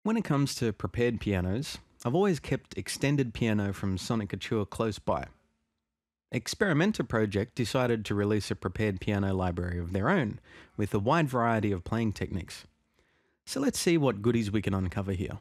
When it comes to prepared pianos, I've always kept Extended Piano from Sonic Couture close by. Experimenta Project decided to release a prepared piano library of their own, with a wide variety of playing techniques. So let's see what goodies we can uncover here.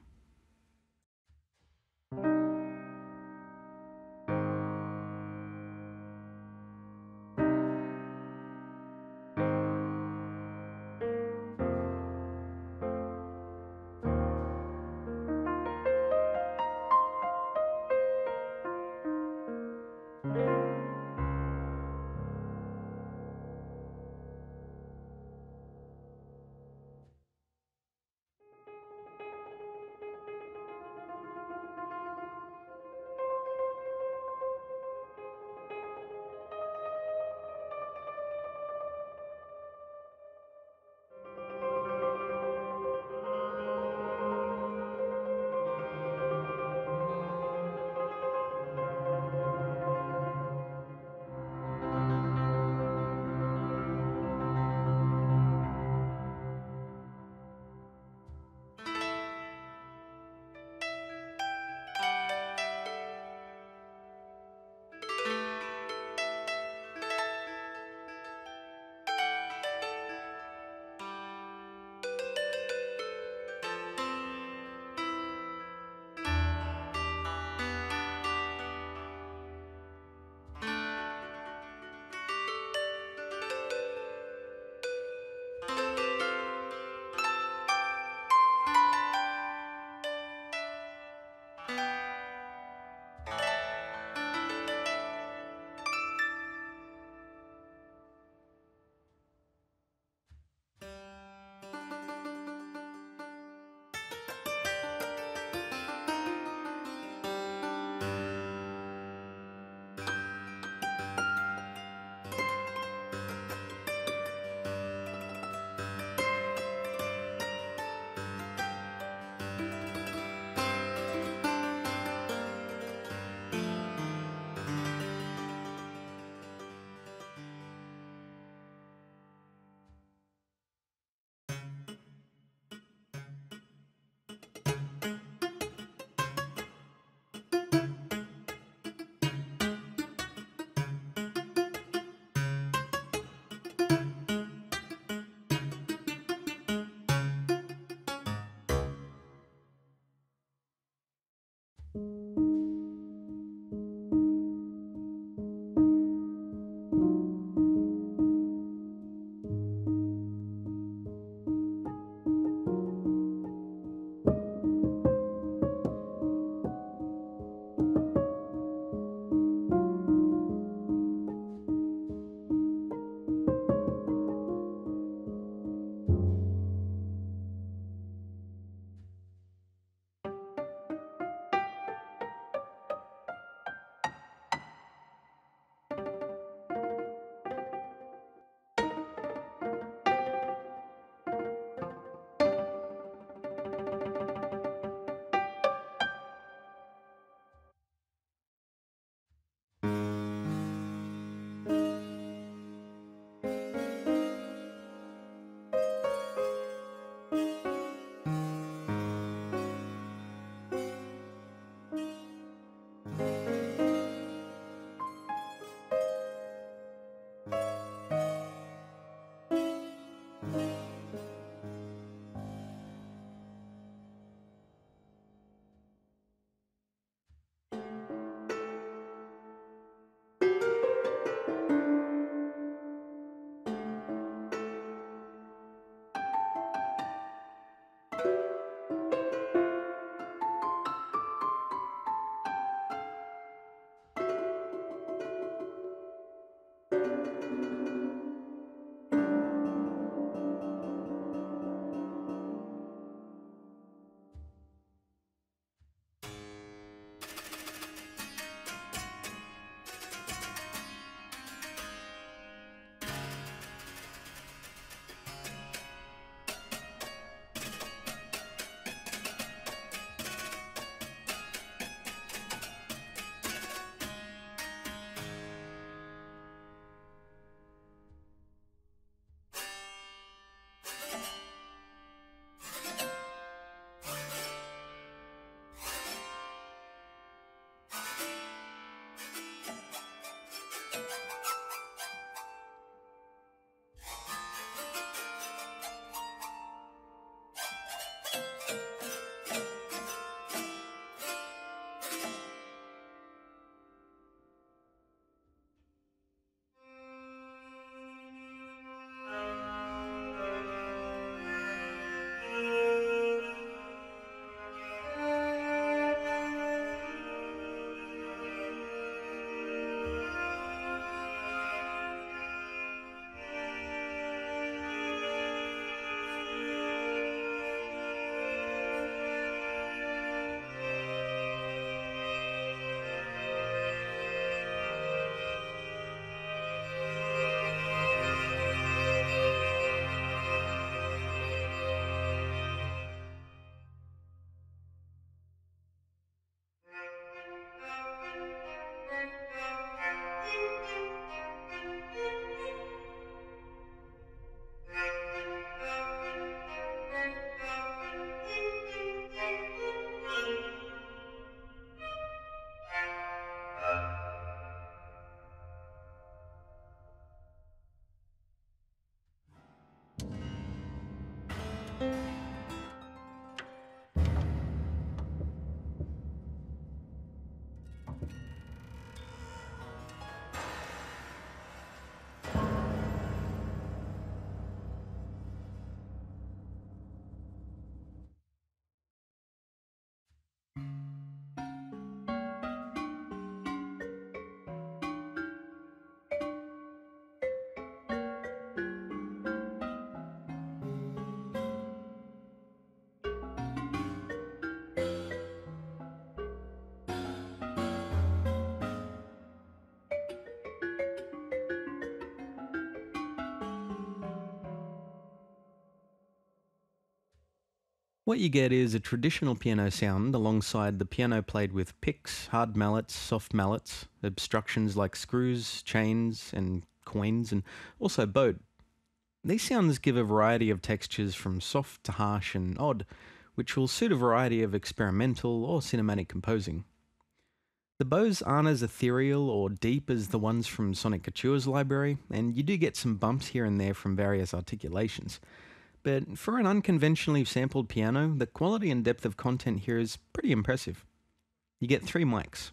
What you get is a traditional piano sound alongside the piano played with picks, hard mallets, soft mallets, obstructions like screws, chains, and coins, and also bowed. These sounds give a variety of textures from soft to harsh and odd, which will suit a variety of experimental or cinematic composing. The bows aren't as ethereal or deep as the ones from Sonic Couture's library, and you do get some bumps here and there from various articulations. But for an unconventionally sampled piano, the quality and depth of content here is pretty impressive. You get 3 mics.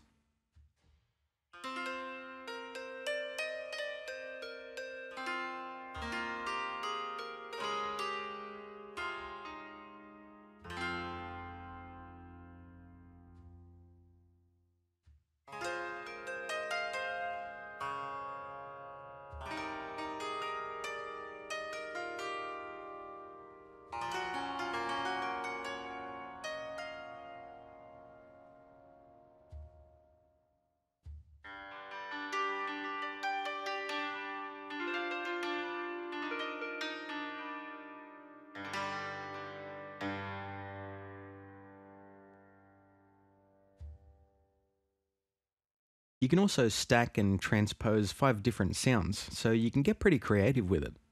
You can also stack and transpose 5 different sounds, so you can get pretty creative with it.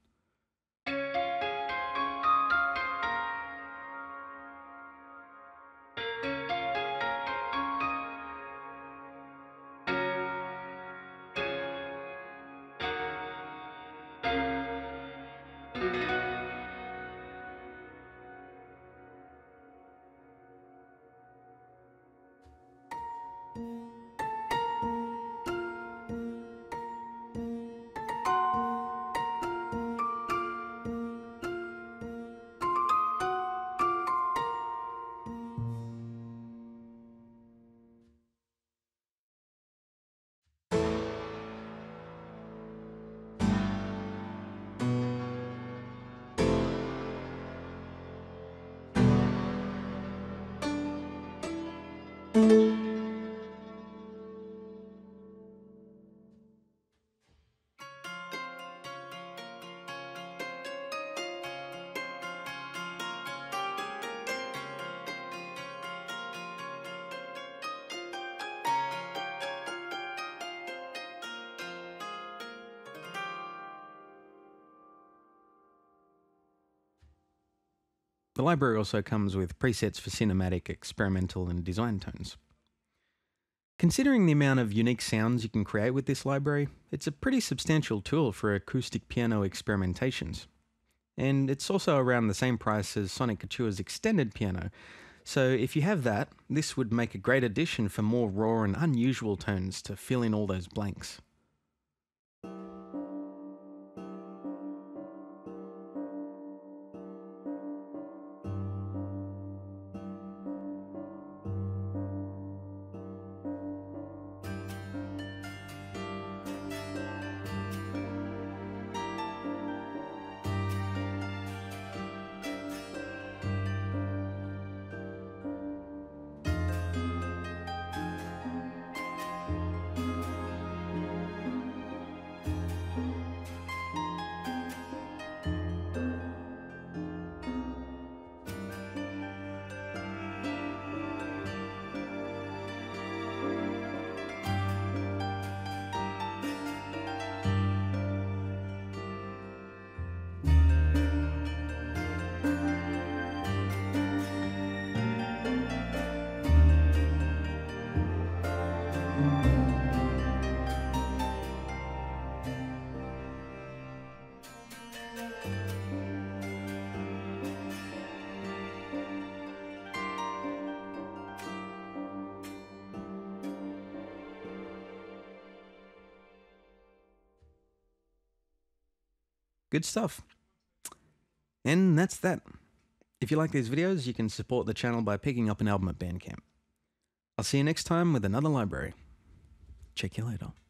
The library also comes with presets for cinematic, experimental, and design tones. Considering the amount of unique sounds you can create with this library, it's a pretty substantial tool for acoustic piano experimentations. And it's also around the same price as Sonic Couture's extended piano, so if you have that, this would make a great addition for more raw and unusual tones to fill in all those blanks. Good stuff. And that's that. If you like these videos, you can support the channel by picking up an album at Bandcamp. I'll see you next time with another library. Check you later.